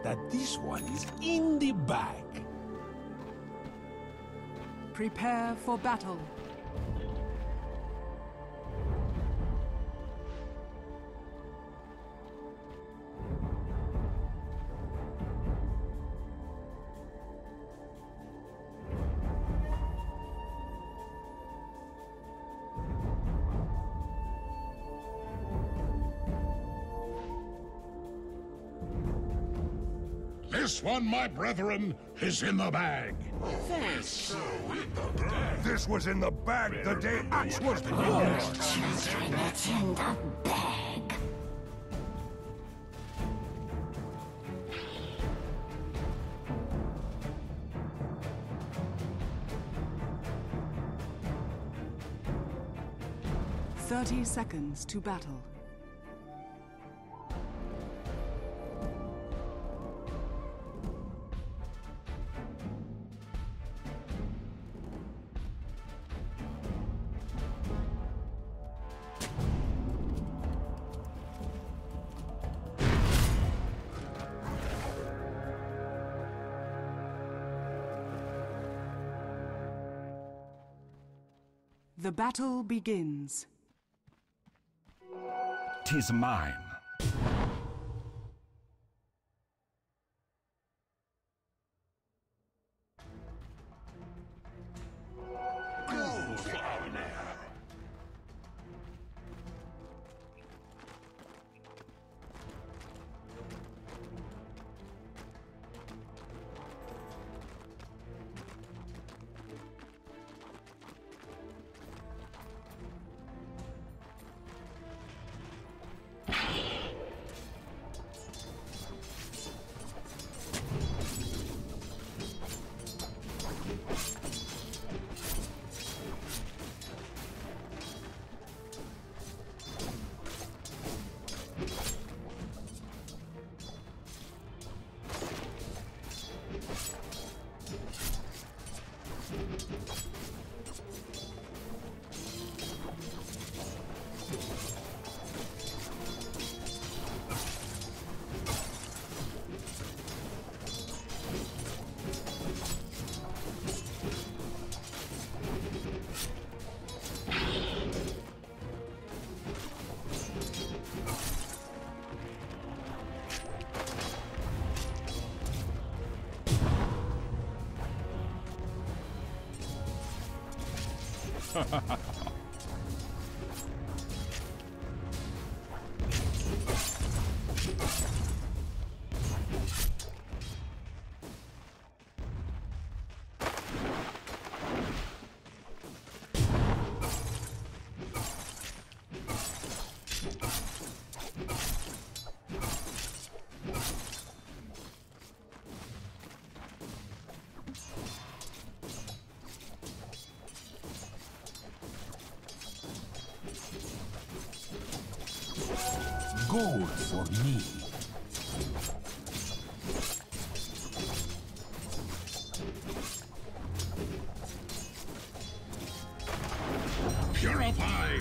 that this one is in the bag. Prepare for battle. This one, my brethren, is in the bag. That's so in the bag. This was in the bag the day Axe was born. Children, it's in the bag. "30 seconds to battle. The battle begins. 'Tis mine. Gold for me. Purified.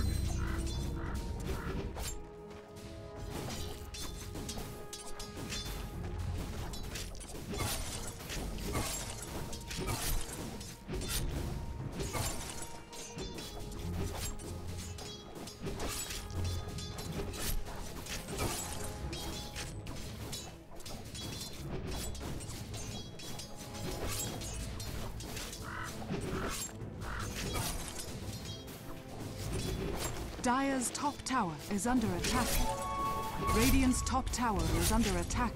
Dire's top tower is under attack. Radiant's top tower is under attack.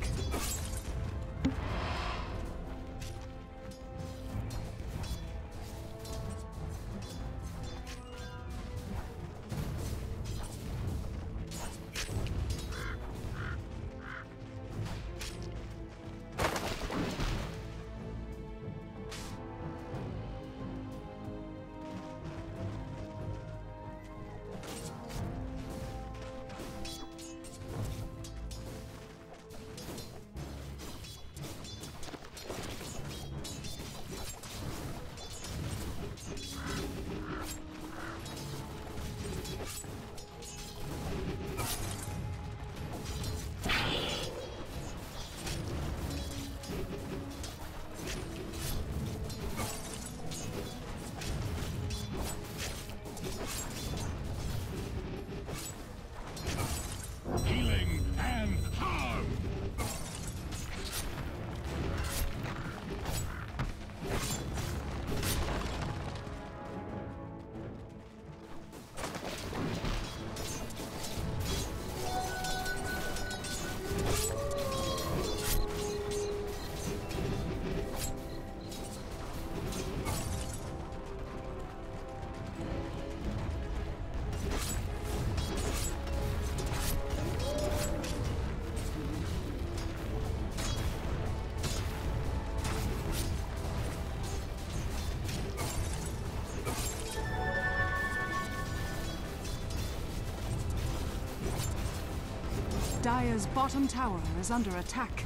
Dire's bottom tower is under attack.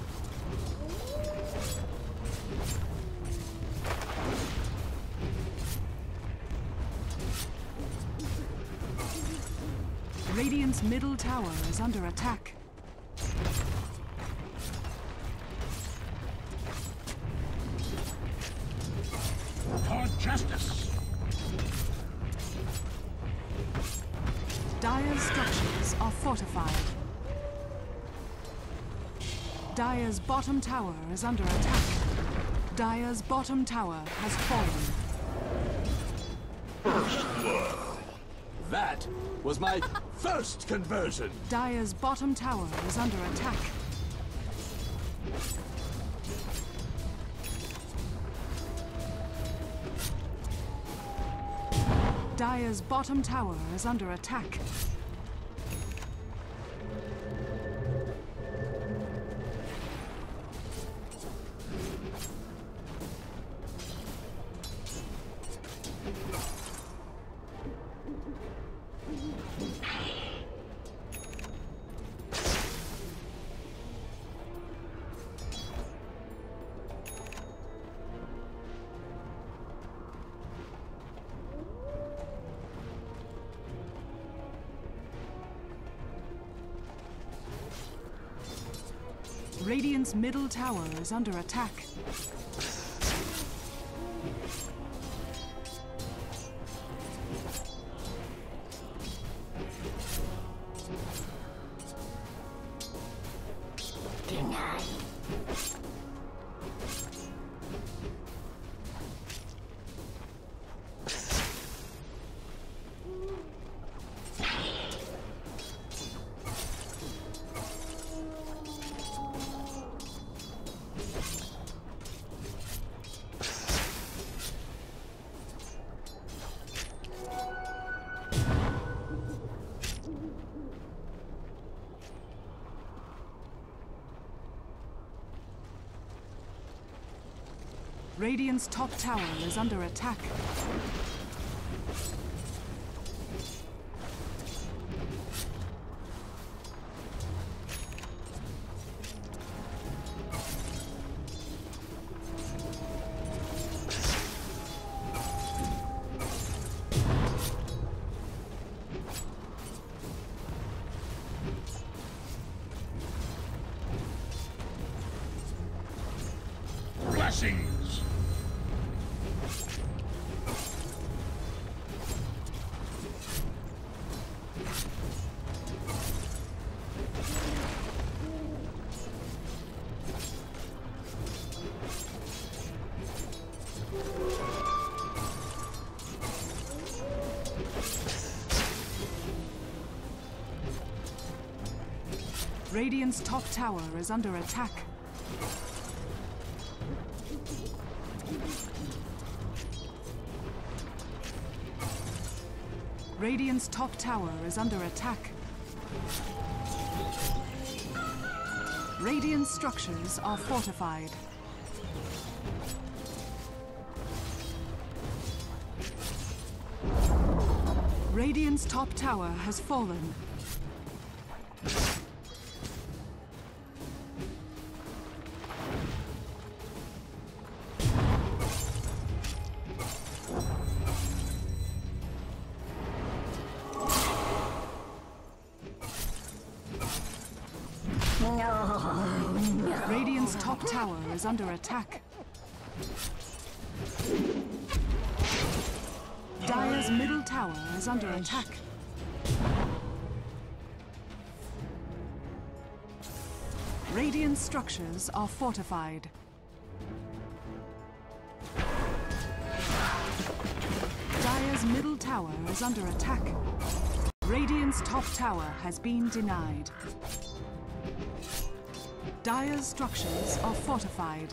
Radiant's middle tower is under attack. For justice! Dire's structures are fortified. Dire's bottom tower is under attack. Dire's bottom tower has fallen. That was my first conversion. Dire's bottom tower is under attack. Dire's bottom tower is under attack. Radiant's middle tower is under attack. Denied. Radiant's top tower is under attack. Blessings! Radiant's top tower is under attack. Radiant's top tower is under attack. Radiant structures are fortified. Radiant's top tower has fallen. Radiant's top tower is under attack. Dire's middle tower is under attack. Radiant structures are fortified. Dire's middle tower is under attack. Radiant's top tower has been denied. Dire's structures are fortified.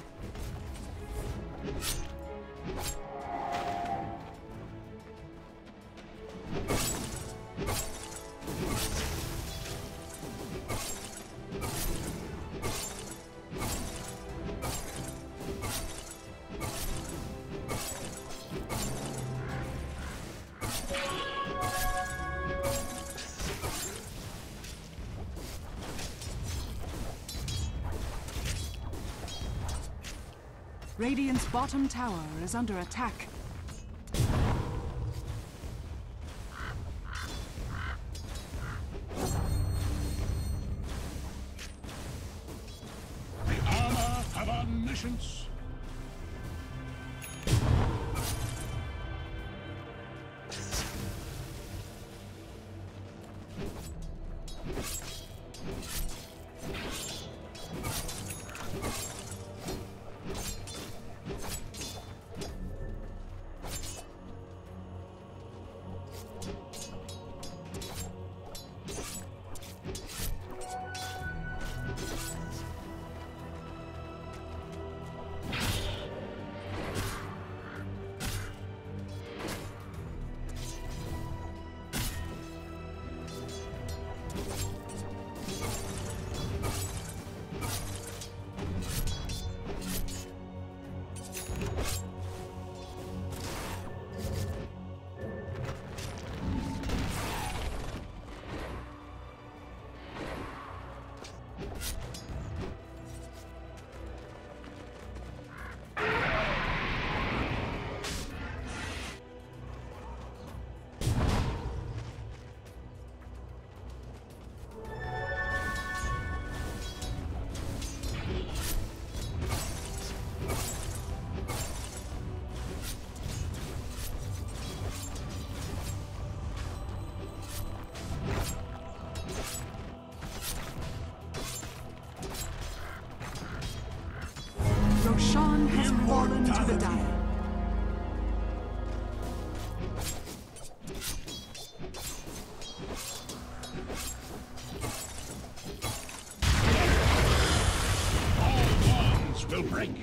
Radiant's bottom tower is under attack. The armor have omniscience. Roshan has fallen to the dire. All bonds will break.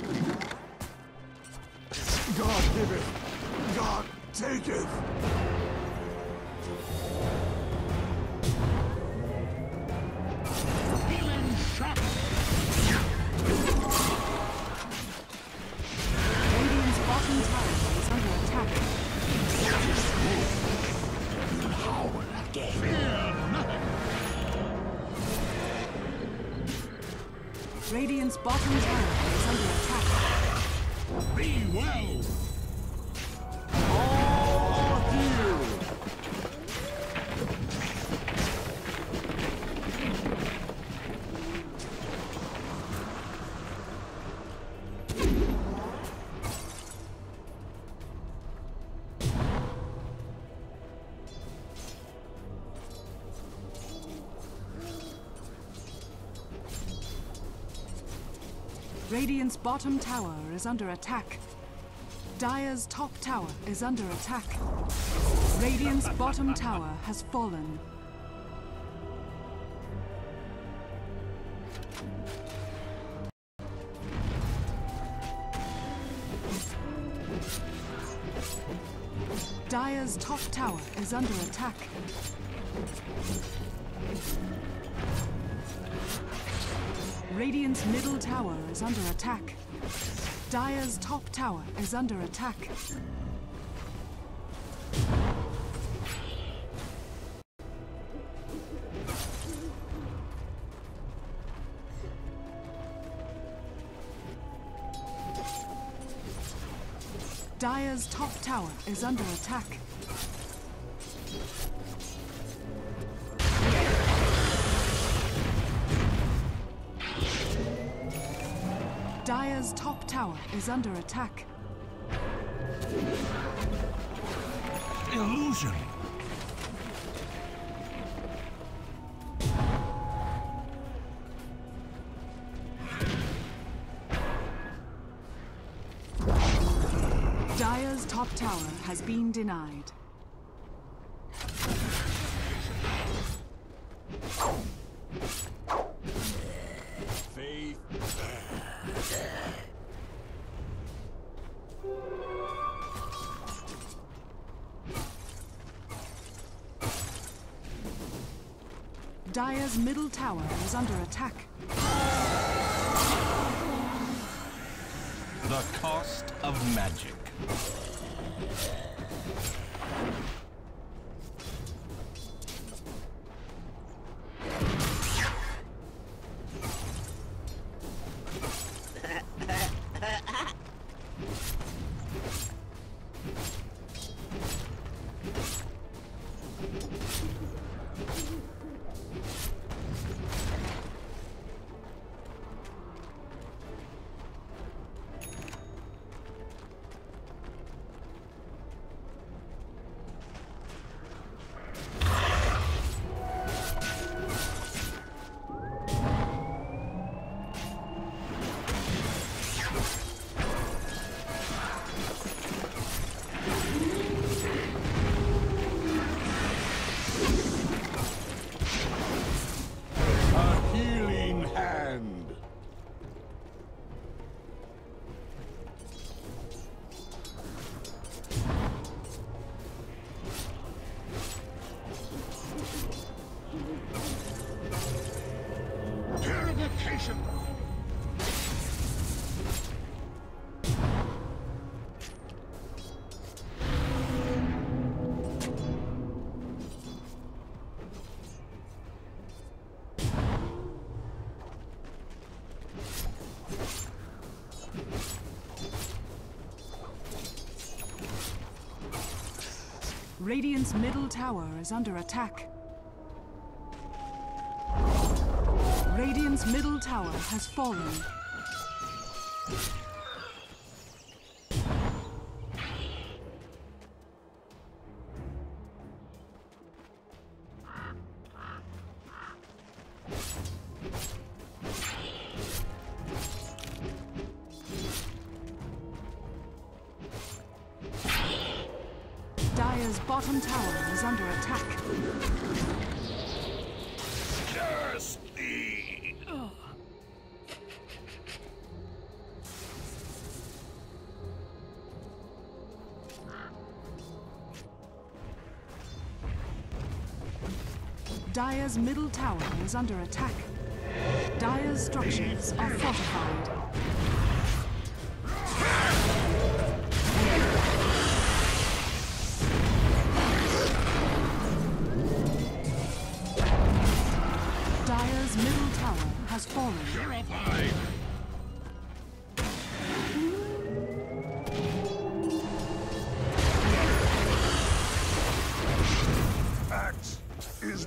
God giveth, God taketh. Healing shot. Radiant's bottom tower is under attack. Fear nothing. Radiant's bottom tower is under attack. Be well. Radiant's bottom tower is under attack. Dire's top tower is under attack. Radiant's bottom tower has fallen. Dire's top tower is under attack. Radiant's middle tower is under attack. Dire's top tower is under attack. Dire's top tower is under attack. Dire's top tower is under attack. Illusion. Dire's top tower has been denied. Faith. Dire's middle tower is under attack. The cost of magic. Radiant's middle tower is under attack. Radiant's middle tower has fallen. Dire's bottom tower is under attack. Curse thee! Dire's middle tower is under attack. Dire's structures are fortified. Dire's middle tower has fallen. Purified! Axe is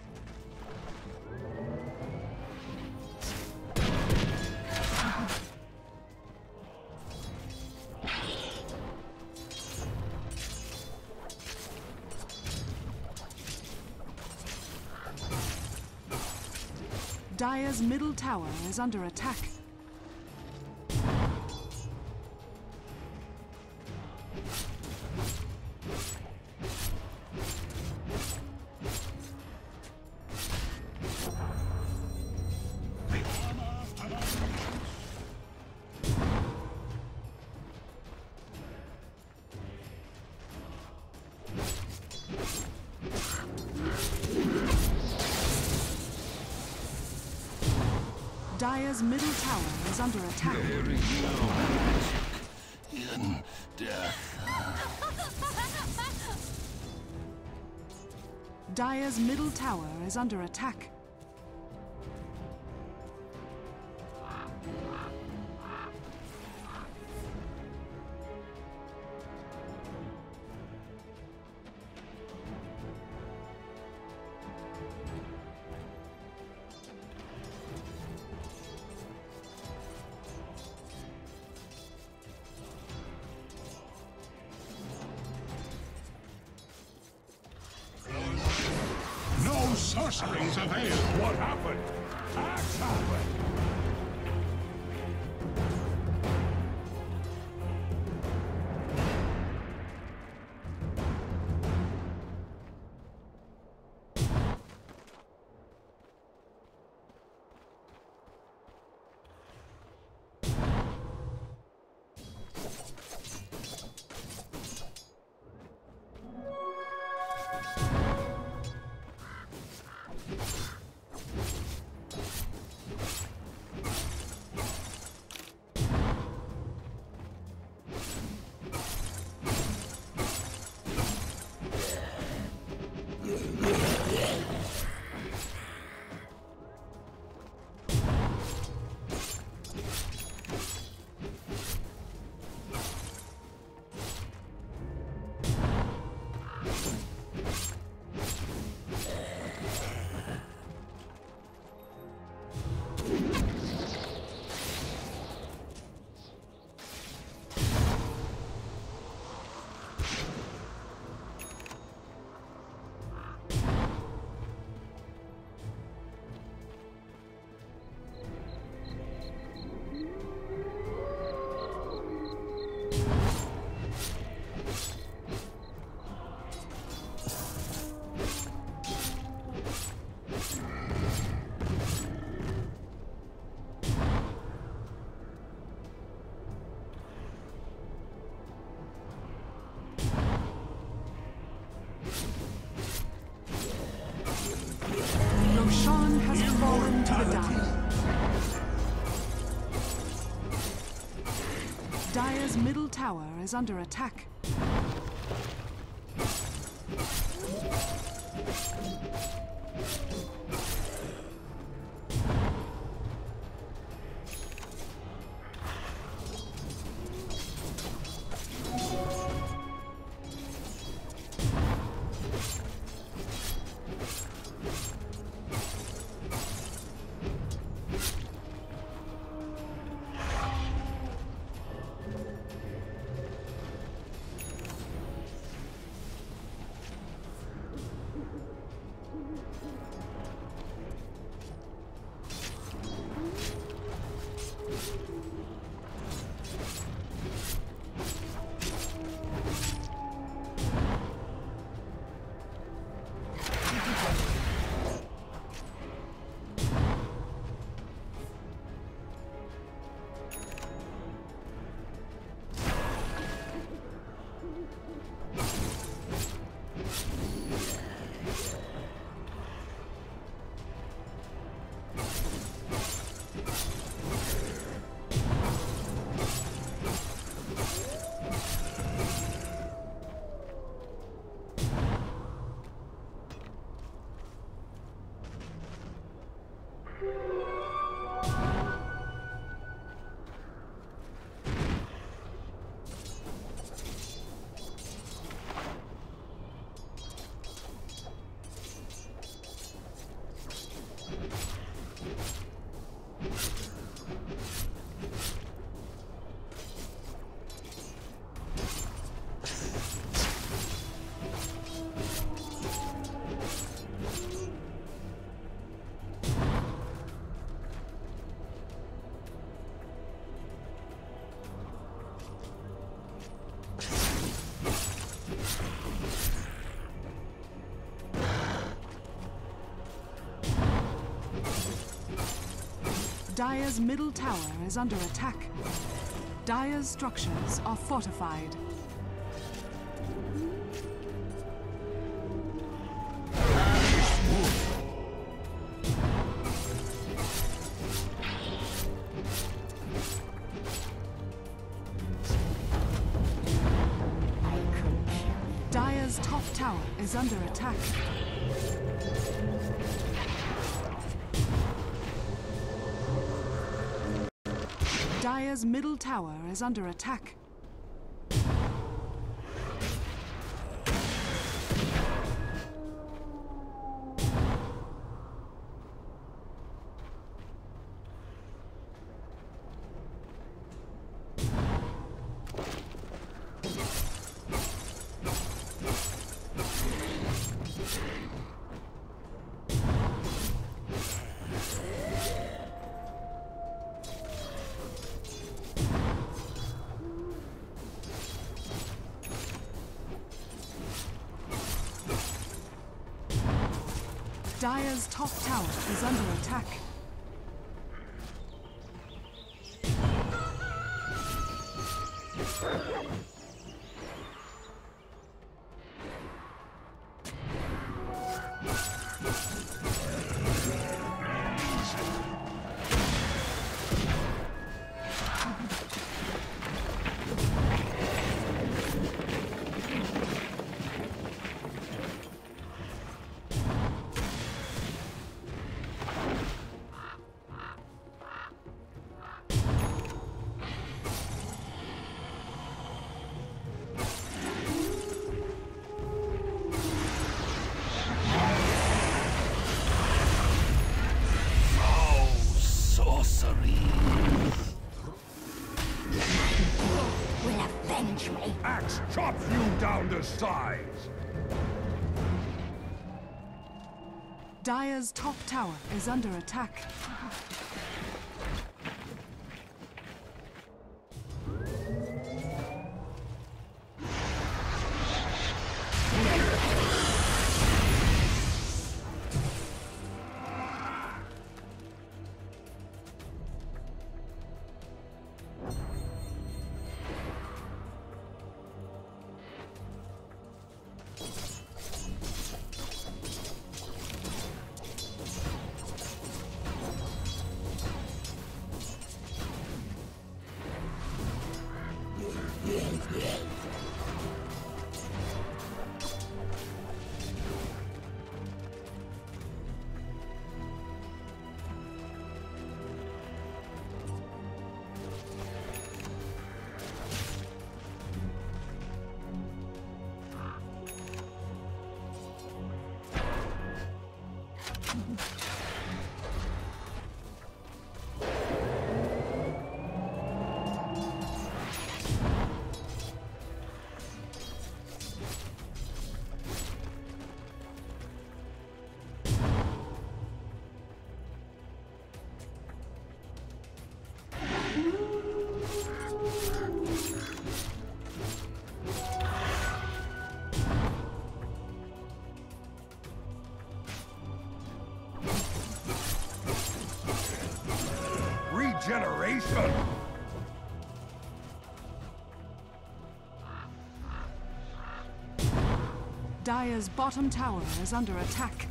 Dire's middle tower is under attack. Dire's middle tower is under attack. There is no magic in death. Dire's middle tower is under attack. No sorceries avail. what happened? Axe happened. Roshan has fallen to the Dire. Dire's middle tower is under attack. Dire's middle tower is under attack. Dire's structures are fortified. Dire's top tower is under attack. Dire's middle tower is under attack. Dire's top tower is under attack. Axe chops you down to size! Dire's top tower is under attack. Regeneration! Dire's bottom tower is under attack.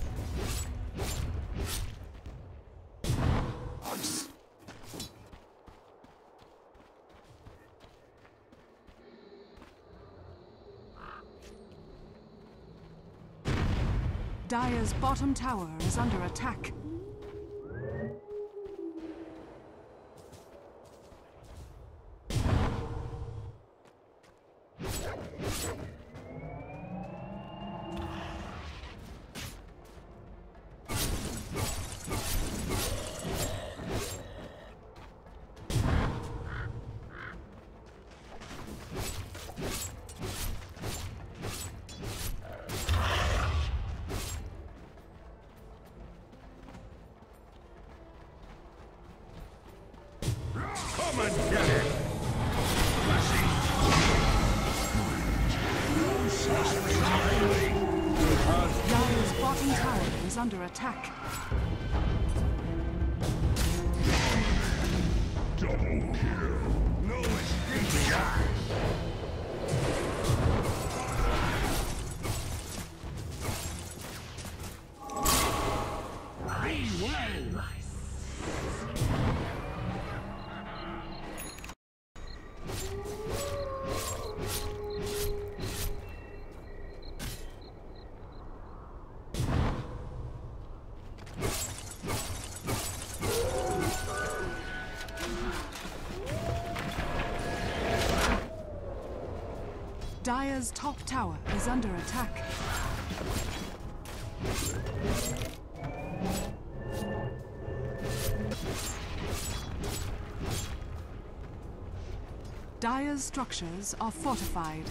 Dire's bottom tower is under attack. Come and get it! Dire's bottom tower is under attack. Double kill. No escape. Be well. Dire's top tower is under attack. Dire's structures are fortified.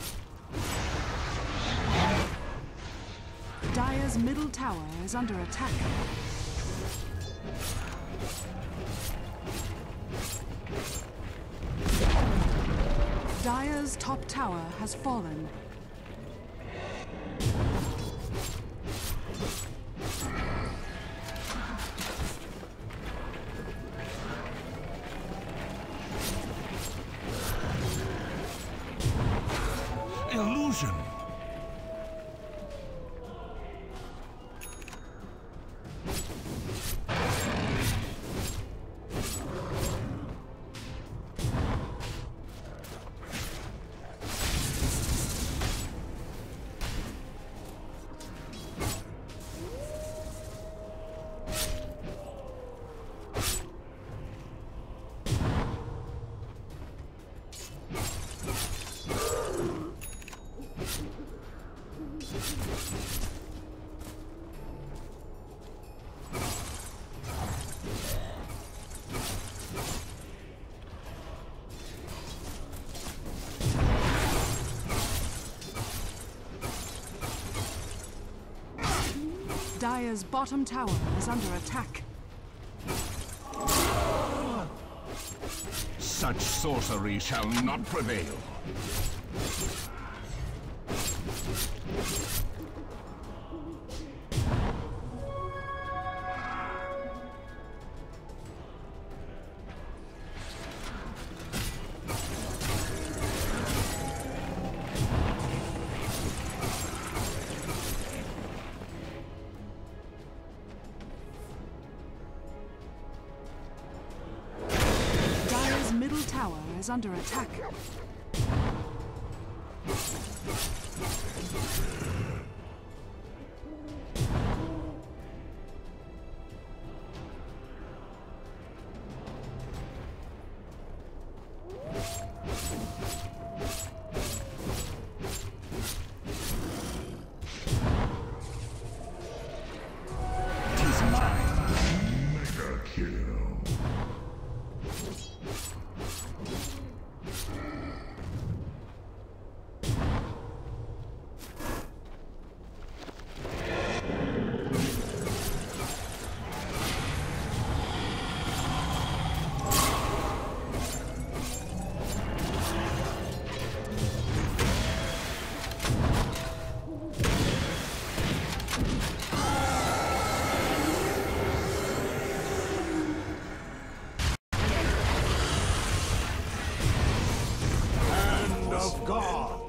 Dire's middle tower is under attack. Dire's top tower has fallen. Illusion. Dire's bottom tower is under attack. Such sorcery shall not prevail. Middle tower is under attack. Mega kill. Of God.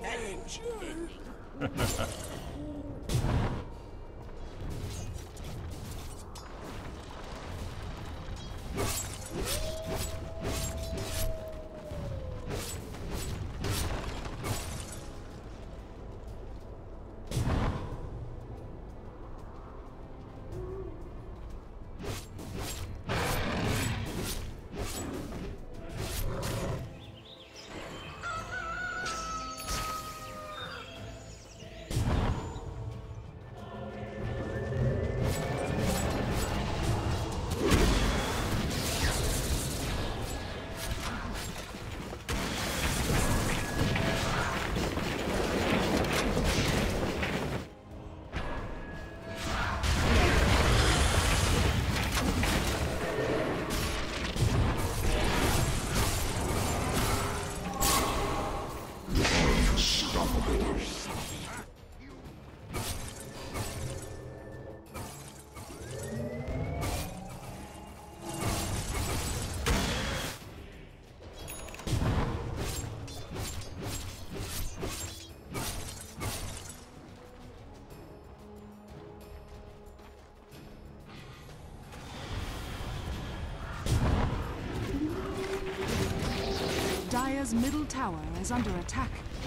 Dire's middle tower is under attack.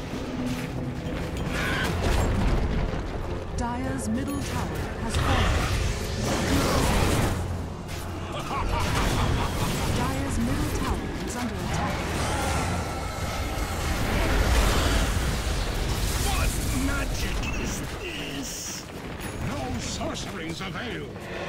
Dire's middle tower has fallen. Dire's middle tower is under attack. What magic is this? No sorceries avail.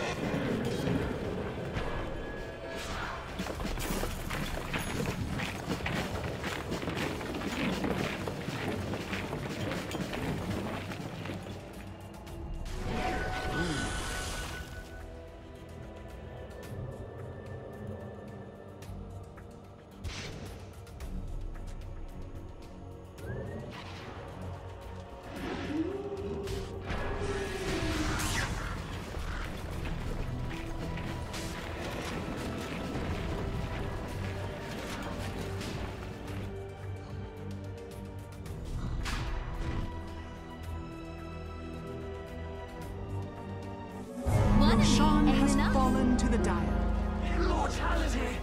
Sean has fallen to the Dire. Immortality!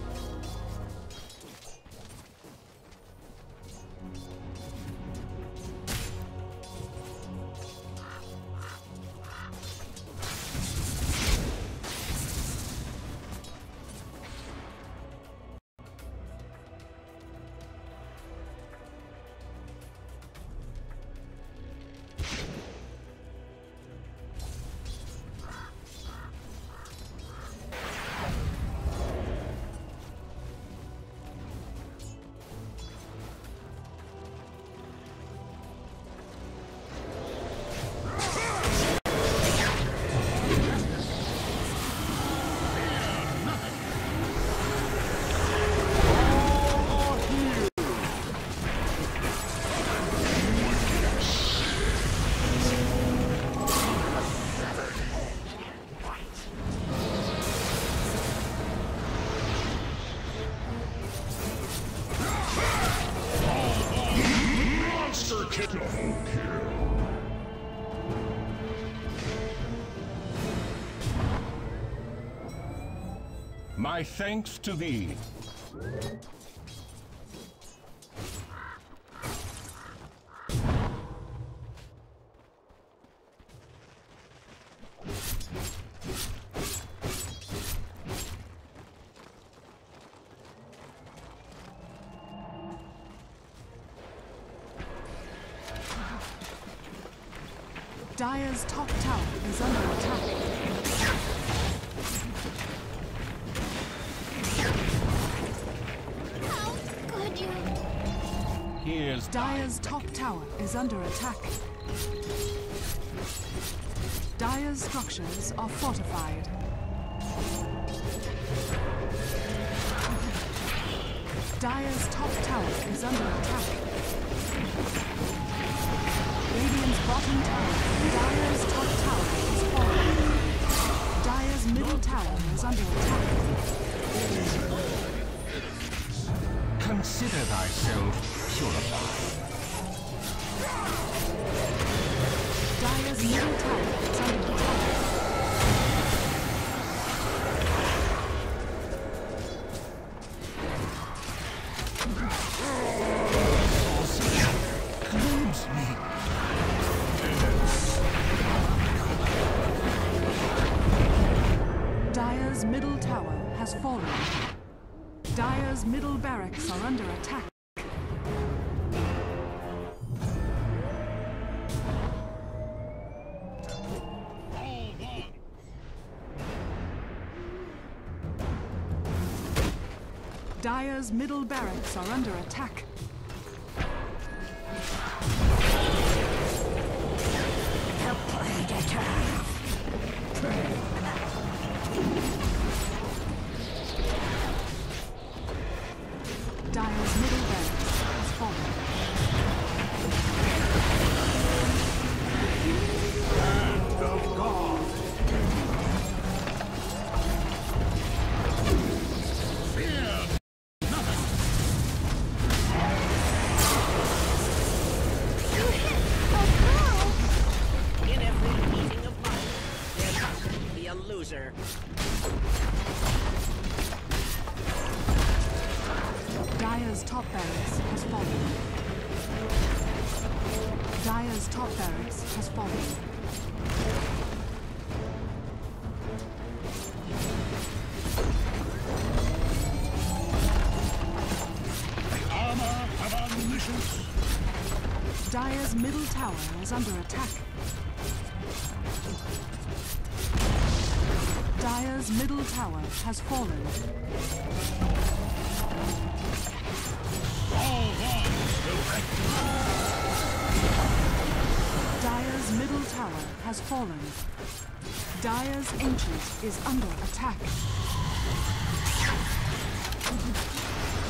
My thanks to thee. Dire's top tower is under attack. Here's Dire's top tower is under attack. Dire's structures are fortified. Dire's top tower is under attack. Radiant's bottom tower. Dire's top tower is falling. Dire's middle tower is under attack. Consider thyself purified. Dire's middle tower is under attack. Cleanse me. Dire's middle tower has fallen. Dire's middle barracks are under attack. Dire's middle barracks are under attack. The Predator. Dire's middle barracks has fallen. Hand of God! Fear nothing! You hit a girl! In every meeting of mine, there's bound to be a loser. Dire's top barracks has fallen. Dire's top barracks has fallen. The armor of omniscience. Dire's middle tower is under attack. Dire's middle tower has fallen. All wrongs will rectify. Dire's middle tower has fallen. Dire's ancient is under attack.